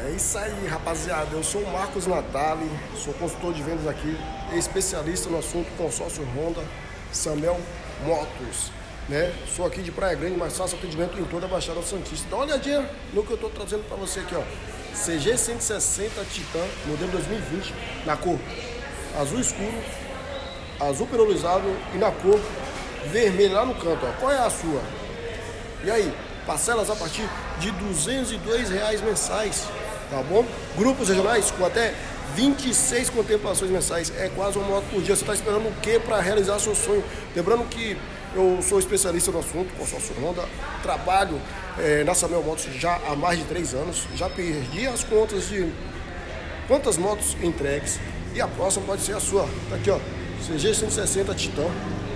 É isso aí, rapaziada. Eu sou o Marcos Natali, sou consultor de vendas aqui, especialista no assunto consórcio Honda, Samel Motos, né? Sou aqui de Praia Grande, mas faço atendimento em toda a Baixada Santista. Dá uma olhadinha no que eu estou trazendo para você aqui, ó. CG 160 Titan, modelo 2020, na cor azul escuro, azul perolizado e na cor vermelho lá no canto, ó. Qual é a sua? E aí? Parcelas a partir de R$ 202 mensais, tá bom? Grupos regionais com até 26 contemplações mensais, é quase uma moto por dia. Você está esperando o que para realizar seu sonho? Lembrando que eu sou especialista no assunto, consórcio Honda, trabalho na Samel Motos já há mais de 3 anos, já perdi as contas de quantas motos entregues e a próxima pode ser a sua. Tá aqui, ó, CG 160 Titan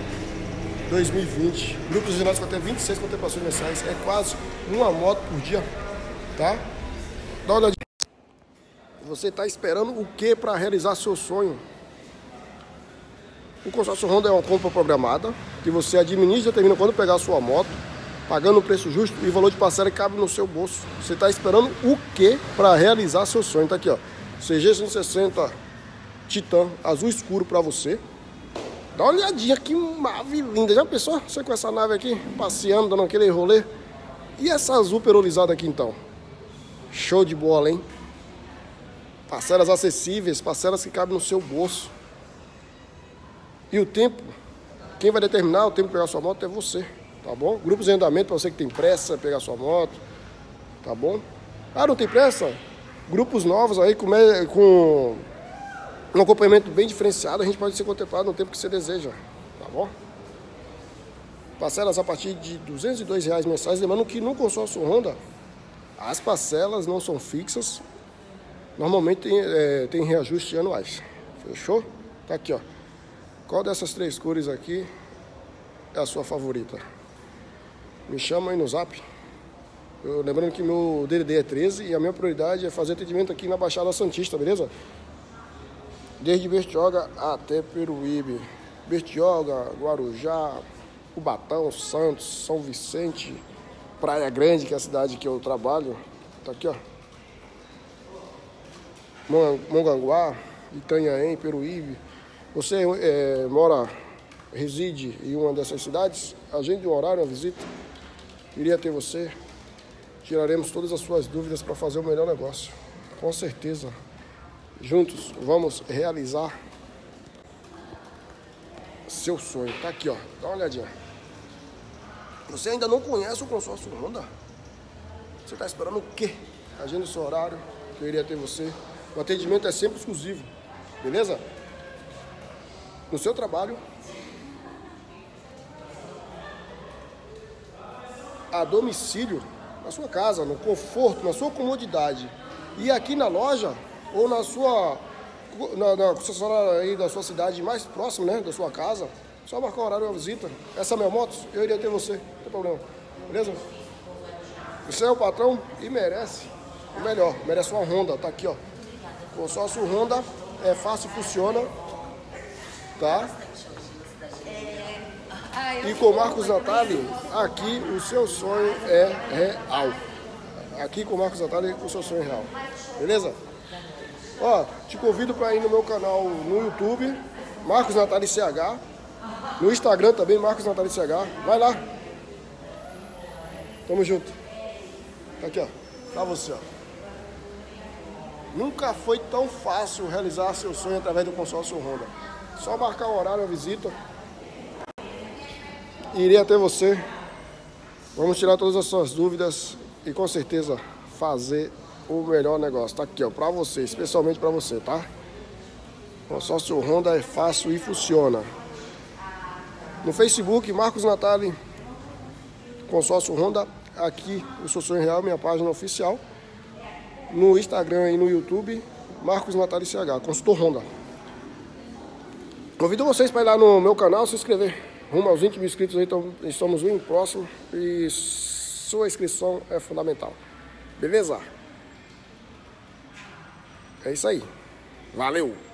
2020, grupos regionais com até 26 contemplações mensais, é quase uma moto por dia, tá? Dá uma olhadinha. Você está esperando o que para realizar seu sonho? O consórcio Honda é uma compra programada, que você administra e determina quando pegar a sua moto, pagando um preço justo e o valor de parcela cabe no seu bolso. Você está esperando o que para realizar seu sonho? Tá aqui, ó, CG 160 Titan azul escuro para você. Dá uma olhadinha, que nave linda. Já pensou? Você com essa nave aqui, passeando, dando aquele rolê. E essa azul perolizada aqui, então? Show de bola, hein? Parcelas acessíveis, parcelas que cabem no seu bolso. E o tempo, quem vai determinar o tempo de pegar sua moto é você, tá bom? Grupos de andamento para você que tem pressa de pegar sua moto, tá bom? Ah, não tem pressa? Grupos novos aí com um acompanhamento bem diferenciado, a gente pode ser contemplado no tempo que você deseja, tá bom? Parcelas a partir de R$ 202 mensais, lembrando que no consórcio Honda, as parcelas não são fixas, normalmente tem reajuste anuais, fechou? Tá aqui, ó, qual dessas 3 cores aqui é a sua favorita? Me chama aí no zap, lembrando que meu DDD é 13 e a minha prioridade é fazer atendimento aqui na Baixada Santista, beleza? Desde Bertioga até Peruíbe, Bertioga, Guarujá, Cubatão, Santos, São Vicente, Praia Grande, que é a cidade que eu trabalho, tá aqui, ó, Mongaguá, Itanhaém, Peruíbe. Você reside em uma dessas cidades? Agende um horário, uma visita, iria ter você, tiraremos todas as suas dúvidas para fazer o melhor negócio, com certeza. Juntos vamos realizar seu sonho. Tá aqui, ó. Dá uma olhadinha. Você ainda não conhece o consórcio Honda? Você está esperando o quê? Agenda o seu horário, que eu iria ter você. O atendimento é sempre exclusivo, beleza? No seu trabalho, a domicílio, na sua casa, no conforto, na sua comodidade. E aqui na loja ou na concessionária aí da sua cidade mais próxima, né, da sua casa, só marcar o horário de uma visita. Essa Samel Motos, eu iria ter você, não tem problema, beleza? Você é o patrão e merece o melhor, merece uma Honda, tá aqui, ó. Consórcio Honda é fácil, funciona, tá? E com o Marcos Natali, aqui o seu sonho é real. Aqui com o Marcos Natali, o seu sonho é real, beleza? Ó, te convido para ir no meu canal no YouTube, Marcos Natali CH, no Instagram também, Marcos Natali CH, vai lá. Tamo junto. Tá aqui, ó, pra você, ó. Nunca foi tão fácil realizar seu sonho através do consórcio Honda. Só marcar um horário, uma visita, e iria até você. Vamos tirar todas as suas dúvidas e com certeza fazer o melhor negócio. Tá aqui, ó, pra você, especialmente pra você, tá? Consórcio Honda é fácil e funciona. No Facebook, Marcos Natali, consórcio Honda, aqui o seu sonho real, minha página oficial. No Instagram e no YouTube, Marcos Natali CH, consultor Honda. Convido vocês para ir lá no meu canal, se inscrever. Rumo aos 20 mil inscritos aí, então estamos bem próximo e sua inscrição é fundamental. Beleza? É isso aí. Valeu!